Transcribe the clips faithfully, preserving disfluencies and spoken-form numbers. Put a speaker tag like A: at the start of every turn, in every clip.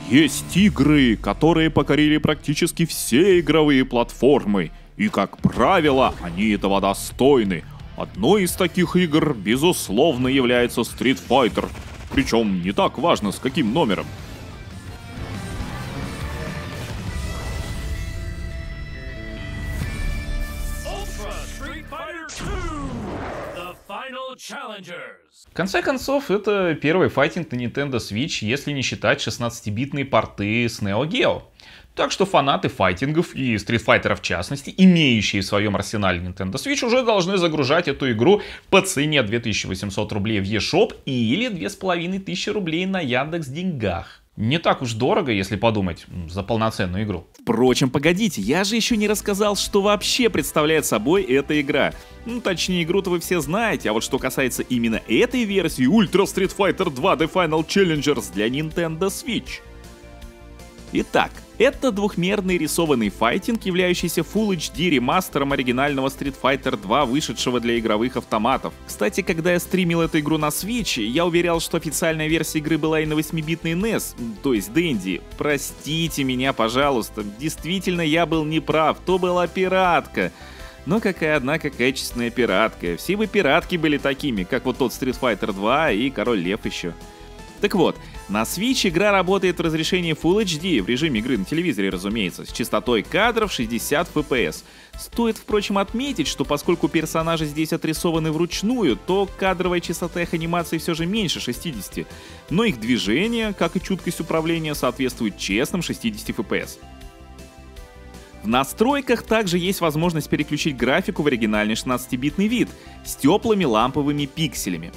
A: Есть игры, которые покорили практически все игровые платформы, и, как правило, они этого достойны. Одной из таких игр, безусловно, является Street Fighter, причем не так важно, с каким номером.
B: В конце концов, это первый файтинг на Nintendo Switch, если не считать шестнадцатибитные порты с Neo Geo. Так что фанаты файтингов и Street Fighter в частности, имеющие в своем арсенале Nintendo Switch, уже должны загружать эту игру по цене две тысячи восемьсот рублей в eShop или две тысячи пятьсот рублей на Яндекс.Деньгах. Не так уж дорого, если подумать, за полноценную игру.
A: Впрочем, погодите, я же еще не рассказал, что вообще представляет собой эта игра. Ну, точнее, игру-то вы все знаете, а вот что касается именно этой версии Ultra Street Fighter два The Final Challengers для Nintendo Switch. Итак, это двухмерный рисованный файтинг, являющийся Full эйч ди ремастером оригинального Street Fighter два, вышедшего для игровых автоматов. Кстати, когда я стримил эту игру на Switch, я уверял, что официальная версия игры была и на восьмибитной эн и эс, то есть Dendy. Простите меня, пожалуйста, действительно я был неправ, то была пиратка. Но какая однако качественная пиратка. Все бы пиратки были такими, как вот тот Street Fighter два и Король Лев еще. Так вот, на Switch игра работает в разрешении Full эйч ди, в режиме игры на телевизоре, разумеется, с частотой кадров шестьдесят эф пи эс. Стоит, впрочем, отметить, что поскольку персонажи здесь отрисованы вручную, то кадровая частота их анимации все же меньше шестидесяти, но их движение, как и чуткость управления, соответствует честным шестидесяти эф пи эс. В настройках также есть возможность переключить графику в оригинальный шестнадцатибитный вид с теплыми ламповыми пикселями.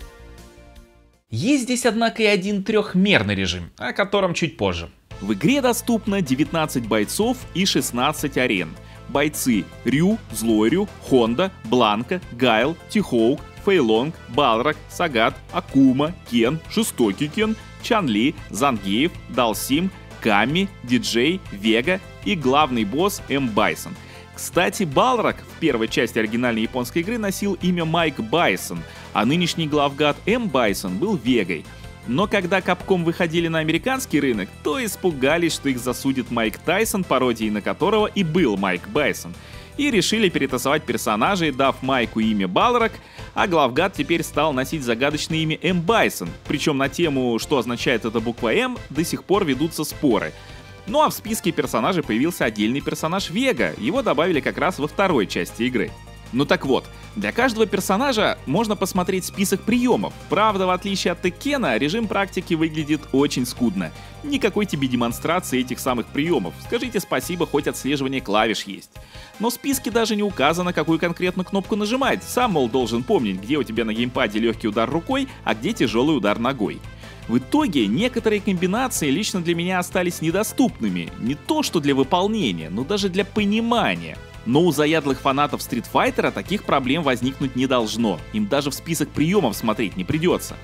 B: Есть здесь, однако, и один трехмерный режим, о котором чуть позже.
A: В игре доступно девятнадцать бойцов и шестнадцать арен. Бойцы Рю, Злой Рю, Хонда, Бланка, Гайл, Ти-Хоук, Фэй Лонг, Балрак, Сагат, Акума, Кен, Жестокий Кен, Чан Ли, Зангеев, Далсим, Ками, Диджей, Вега и главный босс М. Байсон. Кстати, Балрак в первой части оригинальной японской игры носил имя Майк Байсон, а нынешний главгад М. Байсон был Вегой. Но когда Capcom выходили на американский рынок, то испугались, что их засудит Майк Тайсон, пародией на которого и был Майк Байсон. И решили перетасовать персонажей, дав Майку имя Балрак, а главгад теперь стал носить загадочное имя М. Байсон. Причем на тему, что означает эта буква М, до сих пор ведутся споры. Ну а в списке персонажей появился отдельный персонаж Вега, его добавили как раз во второй части игры. Ну так вот, для каждого персонажа можно посмотреть список приемов. Правда, в отличие от Теккена, режим практики выглядит очень скудно. Никакой тебе демонстрации этих самых приемов. Скажите спасибо, хоть отслеживание клавиш есть. Но в списке даже не указано, какую конкретно кнопку нажимать. Сам, мол, должен помнить, где у тебя на геймпаде легкий удар рукой, а где тяжелый удар ногой. В итоге, некоторые комбинации лично для меня остались недоступными. Не то что для выполнения, но даже для понимания. Но у заядлых фанатов Street Fighter таких проблем возникнуть не должно. Им даже в список приемов смотреть не придется.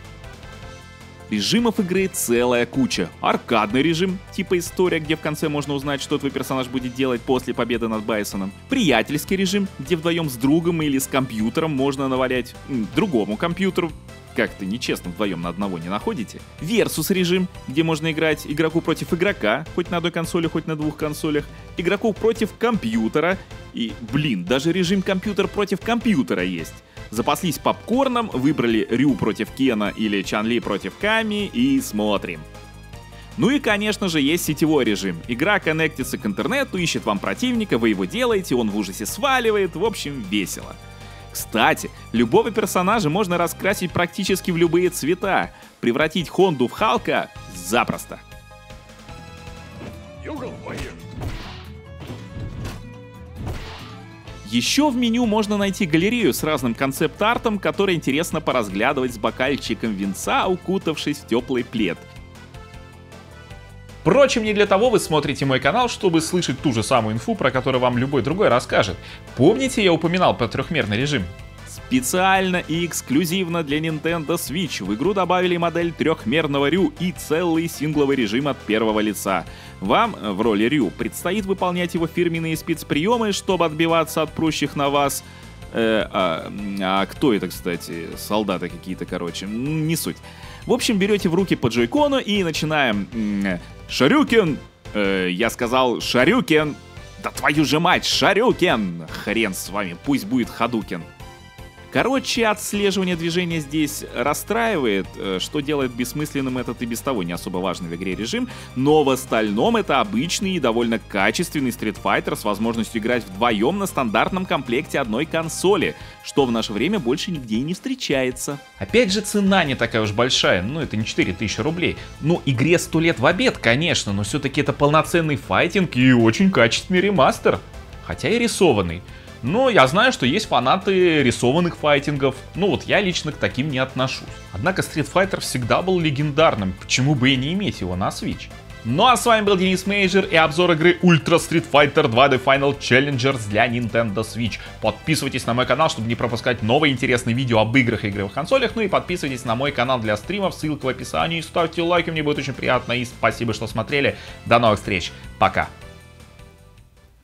A: Режимов игры целая куча. Аркадный режим, типа история, где в конце можно узнать, что твой персонаж будет делать после победы над Байсоном. Приятельский режим, где вдвоем с другом или с компьютером можно навалять м, другому компьютеру. Как-то нечестно вдвоем на одного не находите. Версус режим, где можно играть игроку против игрока, хоть на одной консоли, хоть на двух консолях. Игроку против компьютера. И, блин, даже режим компьютер против компьютера есть. Запаслись попкорном, выбрали Рю против Кена или Чан Ли против Ками и смотрим. Ну и, конечно же, есть сетевой режим. Игра коннектится к интернету, ищет вам противника, вы его делаете, он в ужасе сваливает, в общем, весело. Кстати, любого персонажа можно раскрасить практически в любые цвета. Превратить Хонду в Халка запросто. Еще в меню можно найти галерею с разным концепт-артом, который интересно поразглядывать с бокальчиком винца, укутавшись в теплый плед.
B: Впрочем, не для того вы смотрите мой канал, чтобы слышать ту же самую инфу, про которую вам любой другой расскажет. Помните, я упоминал про трехмерный режим?
A: Специально и эксклюзивно для Nintendo Switch в игру добавили модель трехмерного Рю и целый сингловый режим от первого лица. Вам, в роли Рю, предстоит выполнять его фирменные спецприемы, чтобы отбиваться от прущих на вас... Э, а, а кто это, кстати? Солдаты какие-то, короче, не суть. В общем, берете в руки по джойкону и начинаем... Шарюкен! Э, я сказал Шарюкен! Да твою же мать, Шарюкен! Хрен с вами, пусть будет Хадукен. Короче, отслеживание движения здесь расстраивает, что делает бессмысленным этот и без того не особо важный в игре режим, но в остальном это обычный и довольно качественный Street Fighter с возможностью играть вдвоем на стандартном комплекте одной консоли, что в наше время больше нигде и не встречается.
B: Опять же, цена не такая уж большая, ну это не четыре тысячи рублей. Ну, игре сто лет в обед, конечно, но все-таки это полноценный файтинг и очень качественный ремастер, хотя и рисованный. Но я знаю, что есть фанаты рисованных файтингов, но вот я лично к таким не отношусь. Однако Street Fighter всегда был легендарным, почему бы и не иметь его на Switch. Ну а с вами был Денис Мейджор и обзор игры Ultra Street Fighter два The Final Challengers для Nintendo Switch. Подписывайтесь на мой канал, чтобы не пропускать новые интересные видео об играх и игровых консолях, ну и подписывайтесь на мой канал для стримов, ссылка в описании, ставьте лайки, мне будет очень приятно и спасибо, что смотрели. До новых встреч, пока!